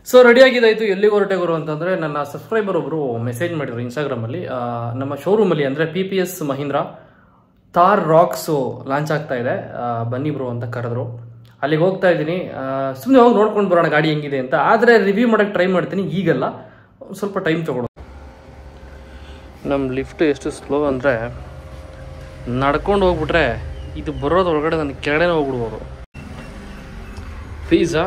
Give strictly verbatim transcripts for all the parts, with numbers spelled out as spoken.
So ready ಆಗಿದ್ದಾಯಿತು. ಎಲ್ಲಿಗೆ ಹೊರಟೆ ಗುರು ಅಂತಂದರೆ, ನನ್ನ ಸಬ್ಸ್ಕ್ರೈಬರ್ ಒಬ್ಬರು ಮೆಸೇಜ್ ಮಾಡಿದ್ರು ಇನ್ಸ್ಟಾಗ್ರಾಮಲ್ಲಿ. ನಮ್ಮ ಶೋರೂಮಲ್ಲಿ ಅಂದರೆ P P S Mahindra Thar Roxx launch ಆಗ್ತಾ ಇದೆ, ಬನ್ನಿ ಬ್ರೋ ಅಂತ ಕರೆದ್ರು. ಅಲ್ಲಿಗೆ ಹೋಗ್ತಾ ಇದ್ದೀನಿ. ಸುಮ್ಮನೆ ಹೋಗಿ ನೋಡ್ಕೊಂಡು ಬರೋಣ ಗಾಡಿ ಹೆಂಗಿದೆ ಅಂತ. ಆದರೆ ರಿವ್ಯೂ ಮಾಡೋಕ್ಕೆ ಟ್ರೈ ಮಾಡ್ತೀನಿ, ಈಗಲ್ಲ, ಸ್ವಲ್ಪ ಟೈಮ್ ತೊಗೊಳ್ಳೋದು. ನಮ್ಮ ಲಿಫ್ಟ್ ಎಷ್ಟು ಸ್ಲೋ ಅಂದರೆ, ನಡ್ಕೊಂಡು ಹೋಗ್ಬಿಟ್ರೆ ಇದು ಬರೋದು ಒಳಗಡೆ ನನಗೆ ಕೆಳಗಡೆ ಹೋಗ್ಬಿಡ್ಬೋದು. ಫೀಸಾ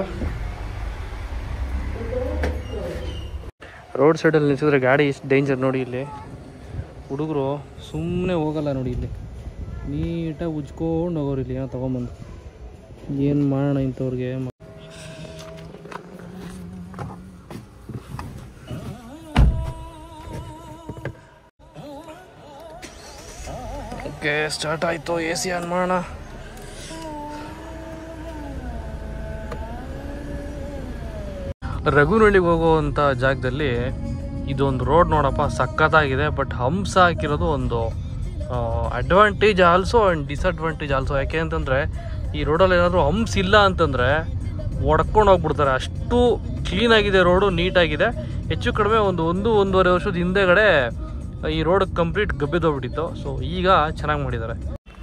ರೋಡ್ ಸೈಡಲ್ಲಿ ನಿಲ್ಸಿದ್ರೆ ಗಾಡಿ ಎಷ್ಟು ಡೇಂಜರ್ ನೋಡಿ. ಇಲ್ಲಿ ಹುಡುಗರು ಸುಮ್ಮನೆ ಹೋಗಲ್ಲ ನೋಡಿ, ಇಲ್ಲಿ ನೀಟಾಗಿ ಉಜ್ಕೊಂಡು ಹೋಗೋರು. ಇಲ್ಲಿ ಏನೋ ತೊಗೊಂಬಂದು ಏನು ಮಾಡೋಣ ಇಂಥವ್ರಿಗೆ. ಓಕೆ, ಸ್ಟಾರ್ಟ್ ಆಯಿತು. ಎ ಸಿ ಆನ್ ಮಾಡೋಣ. ರಘುನಹಳ್ಳಿಗೆ ಹೋಗುವಂಥ ಜಾಗದಲ್ಲಿ ಇದೊಂದು ರೋಡ್ ನೋಡಪ್ಪ ಸಖತ್ತಾಗಿದೆ. ಬಟ್ ಹಂಪ್ಸ್ ಹಾಕಿರೋದು ಒಂದು advantage also and disadvantage also. ಯಾಕೆ ಅಂತಂದರೆ, ಈ ರೋಡಲ್ಲಿ ಏನಾದರೂ ಹಂಪ್ಸ್ ಇಲ್ಲ ಅಂತಂದರೆ ಒಡ್ಕೊಂಡು ಹೋಗ್ಬಿಡ್ತಾರೆ. ಅಷ್ಟು ಕ್ಲೀನಾಗಿದೆ ರೋಡು, ನೀಟಾಗಿದೆ. ಹೆಚ್ಚು ಕಡಿಮೆ ಒಂದು ಒಂದು ಒಂದೂವರೆ ವರ್ಷದ ಹಿಂದೆಗಡೆ ಈ ರೋಡ್ ಕಂಪ್ಲೀಟ್ ಗಬ್ಬಿದೋಗ್ಬಿಟ್ಟಿತ್ತು. ಸೊ ಈಗ ಚೆನ್ನಾಗಿ ಮಾಡಿದ್ದಾರೆ.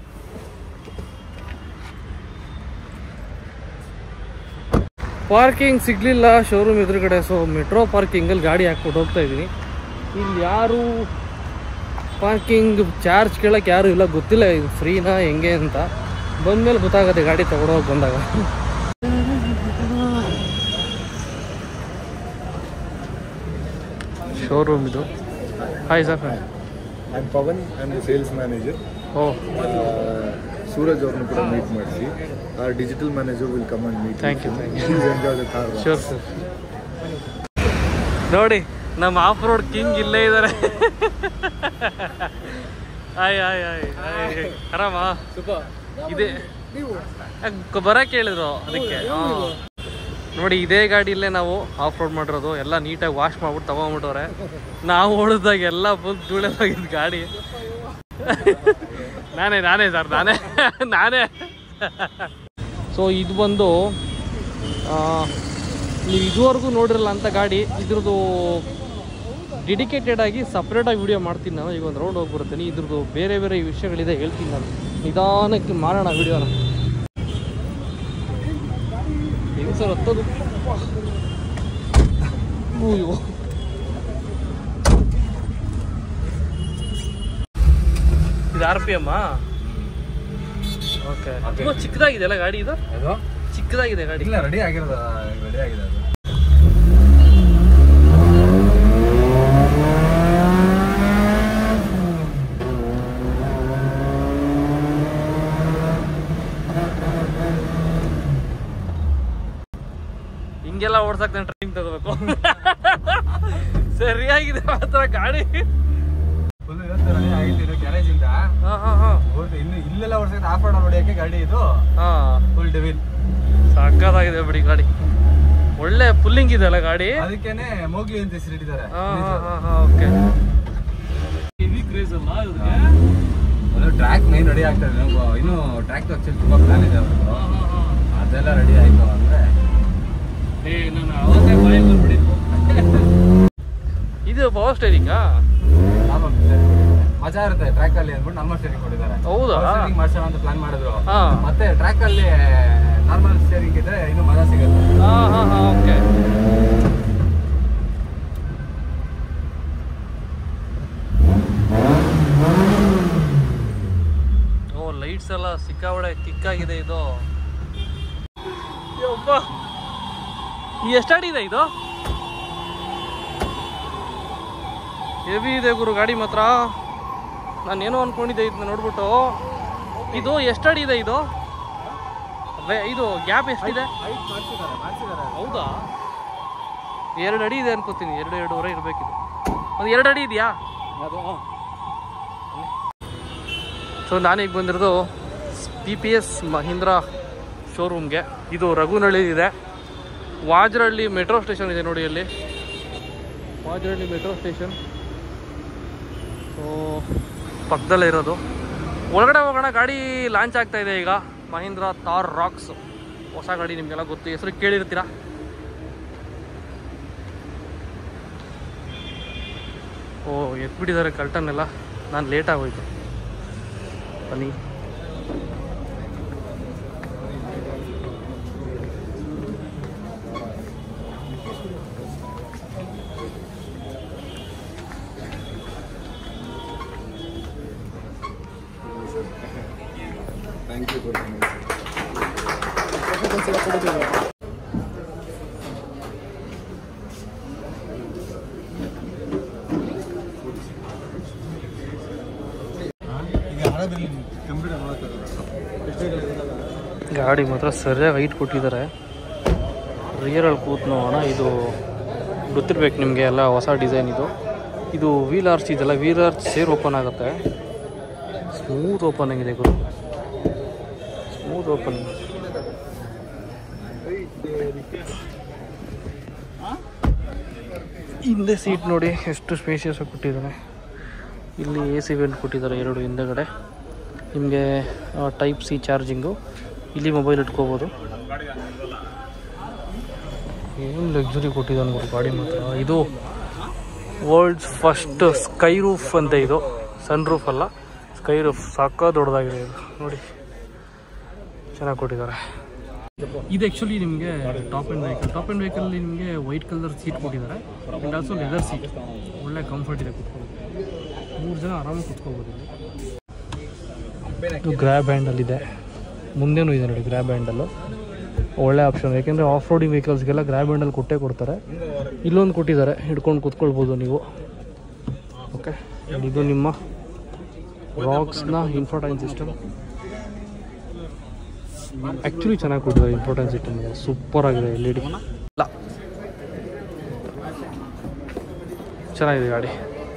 ಪಾರ್ಕಿಂಗ್ ಸಿಗಲಿಲ್ಲ ಶೋರೂಮ್ ಎದುರುಗಡೆ. ಸೊ ಮೆಟ್ರೋ ಪಾರ್ಕಿಂಗಲ್ಲಿ ಗಾಡಿ ಹಾಕ್ಬಿಟ್ಟು ಹೋಗ್ತಾ ಇದ್ದೀನಿ. ಇಲ್ಲಿ ಯಾರು ಪಾರ್ಕಿಂಗ್ ಚಾರ್ಜ್ ಕೇಳೋಕ್ಕೆ ಯಾರು ಇಲ್ಲ, ಗೊತ್ತಿಲ್ಲ ಇದು ಫ್ರೀನಾ ಹೆಂಗೆ ಅಂತ. ಬಂದಮೇಲೆ ಗೊತ್ತಾಗುತ್ತೆ ಗಾಡಿ ತಗೊಂಡೋಗಿ ಬಂದಾಗ. ಶೋರೂಮ್ ಇದು. Hi sir, I am Pavan, I am the sales manager. Oh, Suraj ಅವ್ರನ್ನು ಕೂಡ ಮೀಟ್ ಮಾಡಿಸಿ. our digital manager will come and meet thank you. you. Please enjoy the car. Sure sir. ನೋಡಿ, ನಮ್ಮ ಆಫ್ ರೋಡ್ ಕಿಂಗ್ ಇಲ್ಲೇ ಇದ್ದಾರೆ. ಆಯ್ ಆಯ್ ಆಯ್ ಆಯ್ ಆರಾಮ ಇದೆ. ಬರಕ್ಕೆ ಹೇಳಿದ್ರು ಅದಕ್ಕೆ. ನೋಡಿ, ಇದೇ ಗಾಡಿಯಲ್ಲೇ ನಾವು ಆಫ್ ರೋಡ್ ಮಾಡಿರೋದು. ಎಲ್ಲ ನೀಟಾಗಿ ವಾಶ್ ಮಾಡ್ಬಿಟ್ಟು ತಗೊಂಡ್ಬಿಟ್ಟವ್ರೆ. ನಾವು ಹೊಡೆದಾಗ ಎಲ್ಲ ಫುಲ್ ಧೂಳೆದಾಗಿದ್ದು ಗಾಡಿ. ನಾನೇ ನಾನೇ ಸರ್ ನಾನೇ ನಾನೇ ಸೊ ಇದು ಬಂದು ನೀವು ಇದುವರೆಗೂ ನೋಡಿರಲ್ಲ ಅಂತ ಗಾಡಿ. ಇದ್ರದ್ದು ಡೆಡಿಕೇಟೆಡ್ ಆಗಿ ಸಪ್ರೇಟಾಗಿ ವಿಡಿಯೋ ಮಾಡ್ತೀನಿ ನಾನು. ಈಗ ಒಂದು ರೌಂಡ್ ಹೋಗಿ ಬರ್ತೀನಿ. ಇದ್ರದ್ದು ಬೇರೆ ಬೇರೆ ವಿಷಯಗಳಿದೆ, ಹೇಳ್ತೀನಿ ನಾನು. ನಿಧಾನಕ್ಕೆ ಮಾಡೋಣ ವಿಡಿಯೋನ. ಹೆಂಗೆ ಸರ್ ಹತ್ತೋದು? ಅಯ್ಯೋ, ಇದು ಆರ್ ಪಿ ಎಮ್. ಓಕೆ, ತುಂಬ ಚಿಕ್ಕದಾಗಿದೆ ಅಲ್ಲ ಗಾಡಿ ಇದು? ಚಿಕ್ಕದಾಗಿದೆ ಗಾಡಿ. ಇಲ್ಲ, ರೆಡಿ ಆಗಿರೋದು, ರೆಡಿ ಆಗಿದೆ ಅದು. ಹಿಂಗೆಲ್ಲ ಓಡ್ಸಕ್ ನಾನು ಟ್ರೈನಿಂಗ್ ತಗೋಬೇಕು. ಸರಿಯಾಗಿದೆ ಮಾತ್ರ ಗಾಡಿ. ಫುಲ್ ಇವತ್ತು ರೆಡಿ ಆಗಿತ್ತು ಗ್ಯಾರೇಜ್ ಇಂದ. ಹಾ ಹಾ ಹಾ ಇನ್ನು ಇಲ್ಲೆಲ್ಲ ಓಡಿಸಕ್ಕೆ ಆಫ್ ರೋಡ್ ಹೊಡೆಯೋಕೆ ಗಾಡಿ ಇದು. ಹಾ, ಫುಲ್ ಡೆವಿಲ್. ಸಾಕಾಗಿದೆ ಬಿಡಿ ಗಾಡಿ. ಒಳ್ಳೆ ಪುಲ್ಲಿಂಗ್ ಇದೆ ಅಲ್ಲ ಗಾಡಿ. ಅದಕ್ಕೇನೆ ಮೋಗ್ಲಿ ಅಂತ ಹೆಸರಿಟ್ಟಿದ್ದಾರೆ. ಹಾ ಹಾ ಹಾ ಓಕೆ. ಹೆವಿ ಕ್ರೇಜ್ ಅಲ್ಲ ಇದಕ್ಕೆ. ಅದು ಟ್ರ್ಯಾಕ್ ಮೈನ್ ರೆಡಿ ಆಗ್ತಾ ಇದೆ. ಇನ್ನು ಟ್ರ್ಯಾಕ್ ಆಕ್ಚುಲಿ ತುಂಬಾ ಪ್ಲಾನ್ ಇದೆ ಅವ್ರದ್ದು. ಅದೆಲ್ಲ ರೆಡಿ ಆಯ್ತು ಅಂದ್ರೆ ಏ ನಾನು ಅವತ್ತೇ ಬಾಯಿ ಬಂದ್ಬಿಟ್ಟಿದ್ದು. ಇದು ಪವರ್ ಸ್ಟೇರಿಂಗಾ? ಮಜಾ ಇರುತ್ತೆ ಟ್ರ್ಯಾಕ್ ಅಲ್ಲಿ ಅಂದ್ಬಿಟ್ಟು ನಾರ್ಮಲ್ ಸ್ಟೇರಿಂಗ್ ಕೊಟ್ಟಿದ್ದಾರೆ. ಹೌದಾ? ಸ್ಟೇರಿಂಗ್ ಮಾಡ್ಸೋಣ ಅಂತ ಪ್ಲಾನ್ ಮಾಡಿದ್ರು. ಹಾ, ಮತ್ತೆ ಟ್ರ್ಯಾಕ್ ಅಲ್ಲಿ ನಾರ್ಮಲ್ ಸ್ಟೇರಿಂಗ್ ಇದ್ರೆ ಇನ್ನೂ ಮಜಾ ಸಿಗುತ್ತೆ. ಹಾ ಹಾ ಹಾ ಓಕೆ. ಓ, ಲೈಟ್ಸ್ ಎಲ್ಲ ಸಿಕ್ಕಾಬಡೆ ಕಿಕ್ಕಾಗಿದೆ ಇದು. ಯಪ್ಪ, ಎಷ್ಟಾಡಿದೆ ಇದು? ಹೆವಿ ಇದೆ ಗುರು ಗಾಡಿ ಮಾತ್ರ. ನಾನೇನೋ ಅನ್ಕೊಂಡಿದ್ದೆ ಇದನ್ನ ನೋಡ್ಬಿಟ್ಟು. ಇದು ಎಷ್ಟಡಿ ಇದೆ ಇದು? ಇದು ಗ್ಯಾಪ್ ಎಷ್ಟಿದೆ? ಹೌದಾ? ಎರಡು ಅಡಿ ಇದೆ ಅನ್ಕೋತೀನಿ. ಎರಡು ಎರಡೂವರೆ ಇರಬೇಕಿದು. ಒಂದು ಎರಡು ಅಡಿ ಇದೆಯಾ? ಸೊ ನಾನೀಗ ಬಂದಿರೋದು ಪಿ ಪಿ ಎಸ್ ಮಹೀಂದ್ರಾ ಶೋರೂಮ್ಗೆ. ಇದು ರಘುನಹಳ್ಳಿ ಇದೆ. ವಾಜರಹಳ್ಳಿ ಮೆಟ್ರೋ ಸ್ಟೇಷನ್ ಇದೆ ನೋಡಿ ಅಲ್ಲಿ. ವಾಜರಹಳ್ಳಿ ಮೆಟ್ರೋ ಸ್ಟೇಷನ್ ಸೊ ಪಕ್ಕದಲ್ಲೇ ಇರೋದು. ಒಳಗಡೆ ಹೋಗೋಣ. ಗಾಡಿ ಲಾಂಚ್ ಆಗ್ತಾ ಇದೆ ಈಗ. ಮಹೀಂದ್ರಾ ಥಾರ್ ರಾಕ್ಸ್ ಹೊಸ ಗಾಡಿ, ನಿಮಗೆಲ್ಲ ಗೊತ್ತು, ಹೆಸರು ಕೇಳಿರ್ತೀರಾ. ಓ ಎತ್ಬಿಟ್ಟಿದ್ದಾರೆ ಕರ್ಟನ್ ಎಲ್ಲ, ನಾನು ಲೇಟ್ ಆಗೋಯ್ತು. ಬನ್ನಿ. Thank you. ಗಾಡಿ ಮಾತ್ರ ಸರಿಯಾಗಿ ಹೈಟ್ ಕೊಟ್ಟಿದ್ದಾರೆ. ರಿಯರಲ್ಲಿ ಕೂತು ನೋಡೋಣ. ಇದು ಗೊತ್ತಿರ್ಬೇಕು ನಿಮಗೆ, ಎಲ್ಲ ಹೊಸ ಡಿಸೈನ್ ಇದು. ಇದು ವೀಲ್ ಆರ್ಚ್ ಇದೆಲ್ಲ, ವೀಲ್ ಆರ್ಚ್ ಸೇರ್ ಓಪನ್ ಆಗುತ್ತೆ. ಸ್ಮೂತ್ ಓಪನಿಂಗ್ ಇದೆ ಗುರು, ಸ್ಮೂತ್ ಓಪನಿಂಗ್. ಹಿಂದೆ ಸೀಟ್ ನೋಡಿ ಎಷ್ಟು ಸ್ಪೇಷಿಯಸ್ ಆಗಿ ಕೊಟ್ಟಿದ್ದಾರೆ. ಇಲ್ಲಿ ಎ ಸಿ ವೆಂಟ್ ಕೊಟ್ಟಿದ್ದಾರೆ ಎರಡು ಹಿಂದೆಗಡೆ. ನಿಮಗೆ ಟೈಪ್ ಸಿ ಚಾರ್ಜಿಂಗು, ಇಲ್ಲಿ ಮೊಬೈಲ್ ಇಟ್ಕೋಬೋದು. ಏನು ಲಕ್ಸುರಿ ಕೊಟ್ಟಿದ್ದಾನೆ ನೋಡಿ ಗಾಡಿ ಮಾತ್ರ. ಇದು ವರ್ಲ್ಡ್ಸ್ ಫಸ್ಟ್ ಸ್ಕೈ ರೂಫ್ ಅಂತ, ಇದು ಸನ್ ರೂಫ್ ಅಲ್ಲ, ಸ್ಕೈ ರೂಫ್. ಸಾಕ ದೊಡ್ಡದಾಗಿದೆ ಇದು ನೋಡಿ, ಚೆನ್ನಾಗಿ ಕೊಟ್ಟಿದ್ದಾರೆ. ಇದು ಆ್ಯಕ್ಚುಲಿ ನಿಮಗೆ top end vehicle. Top end ವೆಹಿಕಲಲ್ಲಿ ನಿಮಗೆ ವೈಟ್ ಕಲರ್ ಸೀಟ್ ಕೊಟ್ಟಿದ್ದಾರೆ. ಆ್ಯಂಡ್ ಆಲ್ಸೋ ಲೆದರ್ ಸೀಟ್, ಒಳ್ಳೆ ಕಂಫರ್ಟ್ ಇದೆ ಕುತ್ಕೊಳ್ಳೋದು. ಮೂರು ಜನ ಆರಾಮಾಗಿ ಕುತ್ಕೋಬೋದು. ಇದು ಗ್ರ್ಯಾಬ್ ಹ್ಯಾಂಡಲ್ಲಿದೆ, ಮುಂದೆನೂ ಇದೆ ನೋಡಿ ಗ್ರ್ಯಾಬ್ ಹ್ಯಾಂಡಲ್ಲು. ಒಳ್ಳೆ ಆಪ್ಷನ್, ಯಾಕೆಂದರೆ ಆಫ್ ರೋಡಿಂಗ್ ವೆಹಿಕಲ್ಸ್ಗೆಲ್ಲ ಗ್ರ್ಯಾಬ್ ಹ್ಯಾಂಡಲ್ ಕೊಟ್ಟೇ ಕೊಡ್ತಾರೆ. ಇಲ್ಲೊಂದು ಕೊಟ್ಟಿದ್ದಾರೆ, ಹಿಡ್ಕೊಂಡು ಕುತ್ಕೊಳ್ಬೋದು ನೀವು. ಓಕೆ, ಇದು ನಿಮ್ಮ ರಾಕ್ಸ್ನ ಇನ್ಫೋಟೈನ್ ಸಿಸ್ಟಮ್. ಆ್ಯಕ್ಚುಲಿ ಚೆನ್ನಾಗಿ ಕೊಟ್ಟಿದ್ದಾರೆ ಇನ್ಫೋಟೈನ್ ಸಿಸ್ಟಮ್, ಸೂಪರ್ ಆಗಿದೆ. ಎಲ್ ಇ ಡಿ ಇಲ್ಲ, ಚೆನ್ನಾಗಿದೆ ಗಾಡಿ.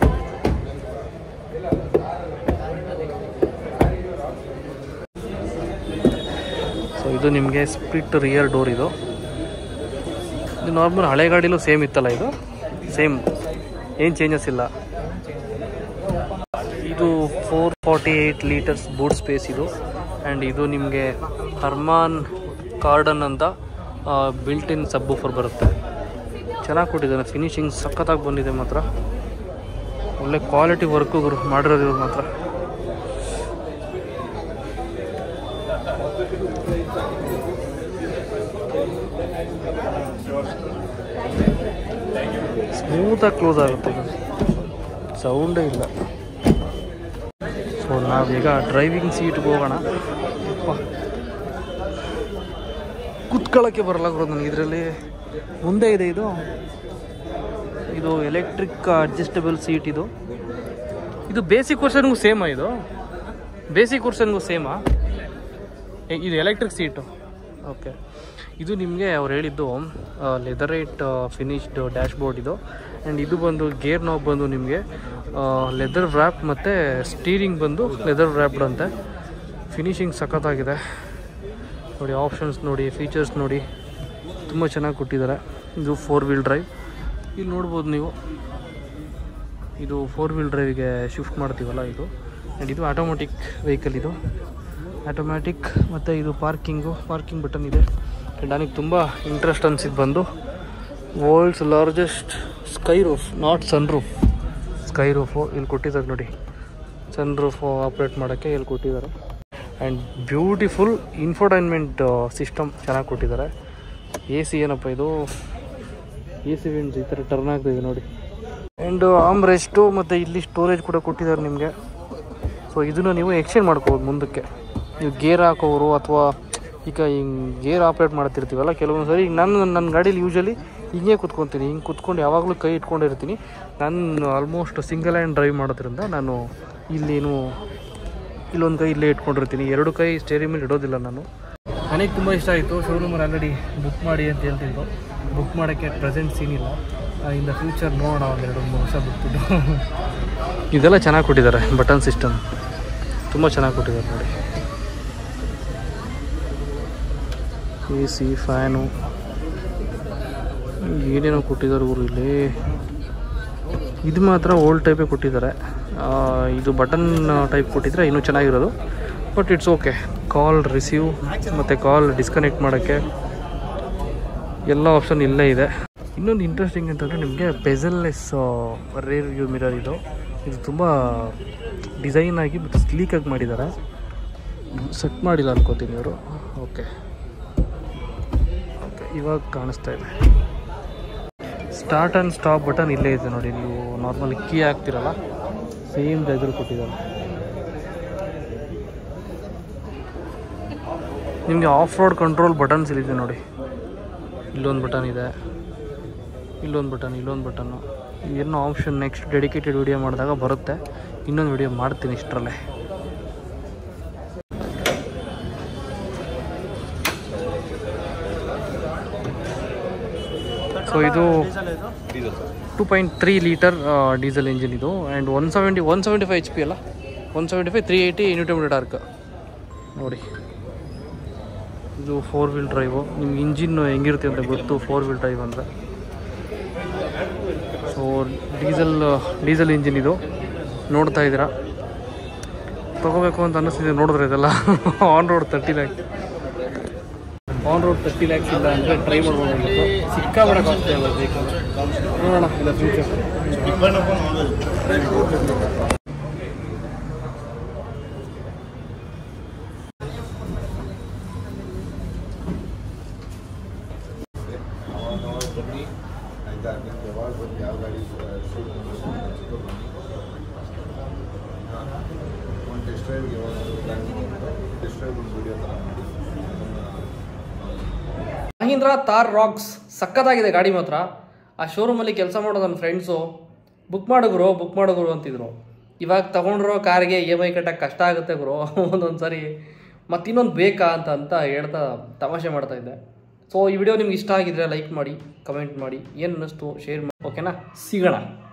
ಸೊ ಇದು ನಿಮಗೆ ಸ್ಪ್ಲಿಟ್ ರಿಯರ್ ಡೋರ್. ಇದು ಇದು ನಾರ್ಮಲ್ ಹಳೆ ಗಾಡಿಲೂ ಸೇಮ್ ಇತ್ತಲ್ಲ, ಇದು ಸೇಮ್, ಏನು ಚೇಂಜಸ್ ಇಲ್ಲ. ಇದು four forty eight litres boot space ಇದು. ಆ್ಯಂಡ್ ಇದು ನಿಮಗೆ ಹರ್ಮಾನ್ ಕಾರ್ಡನ್ ಅಂತ ಬಿಲ್ಟ್ ಇನ್ ಸಬ್ ವೂಫರ್ ಬರುತ್ತೆ. ಚೆನ್ನಾಗಿ ಕೊಟ್ಟಿದ್ದಾನೆ, ಫಿನಿಶಿಂಗ್ ಸಖತ್ತಾಗಿ ಬಂದಿದೆ ಮಾತ್ರ. ಒಳ್ಳೆ ಕ್ವಾಲಿಟಿ ವರ್ಕು ಮಾಡಿರೋದು ಇವ್ರು ಮಾತ್ರ. ಸ್ಮೂತಾಗಿ ಕ್ಲೋಸ್ ಆಗುತ್ತೆ, ಇದು ಸೌಂಡೇ ಇಲ್ಲ. ಸೊ ನಾವೀಗ ಡ್ರೈವಿಂಗ್ ಸೀಟ್ಗೆ ಹೋಗೋಣ. ಕುತ್ಕೊಳ್ಳೋಕ್ಕೆ ಬರಲ್ಲ ಗುರು ನನಗೆ ಇದರಲ್ಲಿ. ಮುಂದೆ ಇದೆ ಇದು ಇದು ಎಲೆಕ್ಟ್ರಿಕ್ ಅಡ್ಜಸ್ಟಬಲ್ ಸೀಟ್. ಇದು ಇದು ಬೇಸಿಕ್ ವರ್ಷನ್ಗೂ ಸೇಮಾ? ಇದು ಬೇಸಿಕ್ ವರ್ಷನ್ಗೂ ಸೇಮಾ? ಇದು ಎಲೆಕ್ಟ್ರಿಕ್ ಸೀಟು. ಓಕೆ, ಇದು ನಿಮಗೆ ಅವ್ರು ಹೇಳಿದ್ದು ಲೆದರೈಟ್ ಫಿನಿಶ್ಡ್ ಡ್ಯಾಶ್ ಬೋರ್ಡ್ ಇದು. ಆ್ಯಂಡ್ ಇದು ಬಂದು ಗೇರ್ ನಾಬ್ ಬಂದು ನಿಮಗೆ ಲೆದರ್ ವ್ರ್ಯಾಪ್ ಮತ್ತು ಸ್ಟೀರಿಂಗ್ ಬಂದು ಲೆದರ್ ವ್ರ್ಯಾಪ್ಡ್ ಅಂತೆ. ಫಿನಿಶಿಂಗ್ ಸಖತ್ತಾಗಿದೆ ನೋಡಿ. ಆಪ್ಷನ್ಸ್ ನೋಡಿ, ಫೀಚರ್ಸ್ ನೋಡಿ, ತುಂಬ ಚೆನ್ನಾಗಿ ಕೊಟ್ಟಿದ್ದಾರೆ. ಇದು ಫೋರ್ ವೀಲ್ ಡ್ರೈವ್, ಇಲ್ಲಿ ನೋಡ್ಬೋದು ನೀವು. ಇದು ಫೋರ್ ವೀಲ್ ಡ್ರೈವಿಗೆ ಶಿಫ್ಟ್ ಮಾಡ್ತೀವಲ್ಲ ಇದು. ಆ್ಯಂಡ್ ಇದು ಆಟೋಮೆಟಿಕ್ ವೆಹಿಕಲ್, ಇದು ಆಟೋಮ್ಯಾಟಿಕ್. ಮತ್ತು ಇದು ಪಾರ್ಕಿಂಗು, ಪಾರ್ಕಿಂಗ್ ಬಟನ್ ಇದೆ. ಆ್ಯಂಡ್ ನನಗೆ ತುಂಬ ಇಂಟ್ರೆಸ್ಟ್ ಅನಿಸಿದ್ದು ಬಂದು world's largest sky roof, not sun roof, sky roof ಇಲ್ಲಿ ಕೊಟ್ಟಿದ್ದಾರೆ ನೋಡಿ. ಸನ್ ರೂಫು ಆಪ್ರೇಟ್ ಮಾಡೋಕ್ಕೆ ಇಲ್ಲಿ ಕೊಟ್ಟಿದ್ದಾರೆ. ಆ್ಯಂಡ್ ಬ್ಯೂಟಿಫುಲ್ ಇನ್ಫೋಟೈನ್ಮೆಂಟ್ ಸಿಸ್ಟಮ್ ಚೆನ್ನಾಗಿ ಕೊಟ್ಟಿದ್ದಾರೆ. ಎ ಸಿ ಏನಪ್ಪ ಇದು, ಎ ಸಿ ವಿಂಡ್ಸ್ ಈ ಥರ ಟರ್ನ್ ಆಗ್ತಿದೆ ನೋಡಿ. ಆ್ಯಂಡ್ ಆಮ್ ರೆಸ್ಟು ಮತ್ತು ಇಲ್ಲಿ ಸ್ಟೋರೇಜ್ ಕೂಡ ಕೊಟ್ಟಿದ್ದಾರೆ ನಿಮಗೆ. ಸೊ ಇದನ್ನು ನೀವು ಎಕ್ಸ್ಚೇಂಜ್ ಮಾಡ್ಕೋಬೋದು ಮುಂದಕ್ಕೆ. ನೀವು ಗೇರ್ ಹಾಕೋರು ಅಥವಾ ಈಗ ಹಿಂಗೆ ಗೇರ್ ಆಪ್ರೇಟ್ ಮಾಡ್ತಿರ್ತೀವಲ್ಲ ಕೆಲವೊಂದು ಸರಿ. ಈಗ ನಾನು ನನ್ನ ಗಾಡೀಲಿ ಯೂಶ್ವಲಿ ಹಿಂಗೆ ಕುತ್ಕೊತೀನಿ, ಹಿಂಗೆ ಕುತ್ಕೊಂಡು ಯಾವಾಗಲೂ ಕೈ ಇಟ್ಕೊಂಡಿರ್ತೀನಿ. ನಾನು ಆಲ್ಮೋಸ್ಟ್ ಸಿಂಗಲ್ ಹ್ಯಾಂಡ್ ಡ್ರೈವ್ ಮಾಡೋದ್ರಿಂದ ನಾನು ಇಲ್ಲೇನು ಇಲ್ಲೊಂದು ಕೈ ಇಲ್ಲೇ ಇಟ್ಕೊಂಡಿರ್ತೀನಿ, ಎರಡು ಕೈ ಸ್ಟೇರಿಂಗ್ ಮೇಲೆ ಇಡೋದಿಲ್ಲ ನಾನು. ನನಗೆ ತುಂಬ ಇಷ್ಟ ಆಯಿತು. ಶೋರೂಮಲ್ಲಿ ಆಲ್ರೆಡಿ ಬುಕ್ ಮಾಡಿ ಅಂತ ಹೇಳ್ತಿದ್ರು. ಬುಕ್ ಮಾಡೋಕ್ಕೆ ಪ್ರೆಸೆಂಟ್ ಸೀನ್ ಇಲ್ಲ. ಇನ್ ದ ಫ್ಯೂಚರ್ ನೋಡೋಣ, ಒಂದೆರಡು ಮೂರು ವರ್ಷ ಬಿಟ್ಬಿಟ್ಟು. ಇದೆಲ್ಲ ಚೆನ್ನಾಗಿ ಕೊಟ್ಟಿದ್ದಾರೆ, ಬಟನ್ ಸಿಸ್ಟಮ್ ತುಂಬ ಚೆನ್ನಾಗಿ ಕೊಟ್ಟಿದ್ದಾರೆ ನೋಡಿ. ಎ ಸಿ, ಫ್ಯಾನು, ಏನೇನೋ ಕೊಟ್ಟಿದ್ದಾರೆ ಊರು ಇಲ್ಲಿ. ಇದು ಮಾತ್ರ ಓಲ್ಡ್ ಟೈಪೇ ಕೊಟ್ಟಿದ್ದಾರೆ. ಇದು ಬಟನ್ ಟೈಪ್ ಕೊಟ್ಟಿದ್ರೆ ಇನ್ನೂ ಚೆನ್ನಾಗಿರೋದು. But it's okay. Call receive ಮತ್ತು ಕಾಲ್ ಡಿಸ್ಕನೆಕ್ಟ್ ಮಾಡೋಕ್ಕೆ ಎಲ್ಲ ಆಪ್ಷನ್ ಇಲ್ಲೇ ಇದೆ. ಇನ್ನೊಂದು ಇಂಟ್ರೆಸ್ಟಿಂಗ್ ಅಂತಂದರೆ ನಿಮಗೆ ಬೆಸಲ್ಲೆಸ್ ರೇರ್ ವ್ಯೂ ಮಿರರ್ ಇದು ಇದು ತುಂಬ ಡಿಸೈನಾಗಿ ಮತ್ತು ಸ್ಲೀಕಾಗಿ ಮಾಡಿದ್ದಾರೆ. ಸೆಟ್ ಮಾಡಿಲ್ಲ ಅನ್ಕೋತೀನಿ ಇವರು. ಓಕೆ ಓಕೆ ಇವಾಗ ಕಾಣಿಸ್ತಾ ಇದೆ. ಸ್ಟಾರ್ಟ್ ಆ್ಯಂಡ್ ಸ್ಟಾಪ್ ಬಟನ್ ಇಲ್ಲೇ ಇದೆ ನೋಡಿ. ನೀವು ನಾರ್ಮಲ್ ಕೀ ಹಾಕ್ತಿರಲ್ಲ ಸೇಮ್ ಎದುರು ಕೊಟ್ಟಿದ್ದಾರೆ. ನಿಮಗೆ ಆಫ್ ರೋಡ್ ಕಂಟ್ರೋಲ್ ಬಟನ್ಸ್ ಇಲ್ಲಿದೆ ನೋಡಿ. ಇಲ್ಲೊಂದು ಬಟನ್ ಇದೆ, ಇಲ್ಲೊಂದು ಬಟನ್, ಇಲ್ಲೊಂದು ಬಟನ್ನು. ಏನೋ ಆಪ್ಷನ್ ನೆಕ್ಸ್ಟ್ ಡೆಡಿಕೇಟೆಡ್ ವಿಡಿಯೋ ಮಾಡಿದಾಗ ಬರುತ್ತೆ. ಇನ್ನೊಂದು ವಿಡಿಯೋ ಮಾಡ್ತೀನಿ ಇಷ್ಟರಲ್ಲೇ. ಸೊ ಇದು two point three litre diesel engine ಇದು. And one seventy one seventy five H P ಅಲ್ಲ, one seventy five three eighty newton metre torque ನೋಡಿ. ಇದು ಫೋರ್ ವೀಲ್ ಡ್ರೈವು. ನಿಮ್ಗೆ ಇಂಜಿನ್ನು ಹೆಂಗಿರುತ್ತೆ ಅಂತ ಗೊತ್ತು, ಫೋರ್ ವೀಲ್ ಡ್ರೈವ್ ಅಂದರೆ. ಸೊ ಡೀಸೆಲ್ ಡೀಸೆಲ್ ಇಂಜಿನ್ ಇದು ನೋಡ್ತಾ ಇದ್ದೀರಾ. ತೊಗೋಬೇಕು ಅಂತ ಅನ್ನಿಸ್ತಿದೆ ನೋಡಿದ್ರೆ. ಇದೆಲ್ಲ on road thirty lakhs on road thirty lakhs ಇಲ್ಲ ಅಂದರೆ ಟ್ರೈ ಮಾಡ್ಬೋದಾಗಿತ್ತು. ಸಿಕ್ಕಾಬಡ ಕಾಸ್ಟ್ ಇಲ್ಲ ವೆಹಿಕಲ್. ನೋಡೋಣ ಇಲ್ಲ ಫ್ಯೂಚರ್. ಮಹೀಂದ್ರಾ ಥಾರ್ ರಾಕ್ಸ್ ಸಕ್ಕತ್ತಾಗಿದೆ ಗಾಡಿ ಮಾತ್ರ. ಆ ಶೋರೂಮಲ್ಲಿ ಕೆಲಸ ಮಾಡೋ ನನ್ನ ಫ್ರೆಂಡ್ಸು ಬುಕ್ ಮಾಡಿದ್ರು ಬುಕ್ ಮಾಡಿದ್ರು ಅಂತಿದ್ರು. ಇವಾಗ ತೊಗೊಂಡ್ರೋ ಕಾರ್ಗೆ ಇ ಎಮ್ ಐ ಕಟ್ಟಕ್ಕೆ ಕಷ್ಟ ಆಗುತ್ತೆ ಗುರು ಒಂದೊಂದು ಸರಿ, ಮತ್ತು ಇನ್ನೊಂದು ಬೇಕಾ ಅಂತ ಅಂತ ಹೇಳ್ತಾ ತಮಾಷೆ ಮಾಡ್ತಾಯಿದ್ದೆ. ಸೊ ಈ ವಿಡಿಯೋ ನಿಮ್ಗೆ ಇಷ್ಟ ಆಗಿದ್ರೆ ಲೈಕ್ ಮಾಡಿ, ಕಮೆಂಟ್ ಮಾಡಿ, ಏನು ಅನ್ನಿಸ್ತು ಶೇರ್ ಮಾಡಿ. ಓಕೆನಾ, ಸಿಗೋಣ.